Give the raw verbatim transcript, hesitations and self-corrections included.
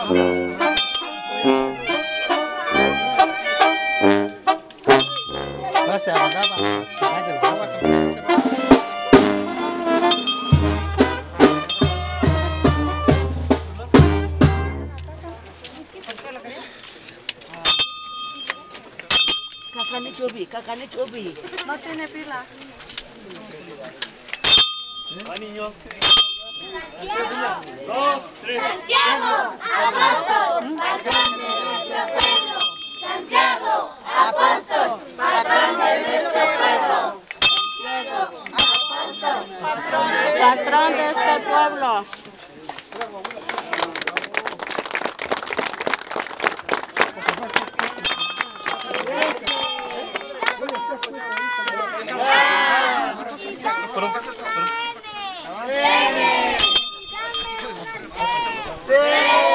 Cacane chobi, cacane chobi. No tiene pila. Va, niños. Santiago, Dos, tres. Santiago, apóstol, patrón de nuestro pueblo. Santiago, apóstol, patrón de nuestro pueblo. Santiago, apóstol, patrón de nuestro pueblo. Patrón de este pueblo. Perdón, perdón. ¡Breve!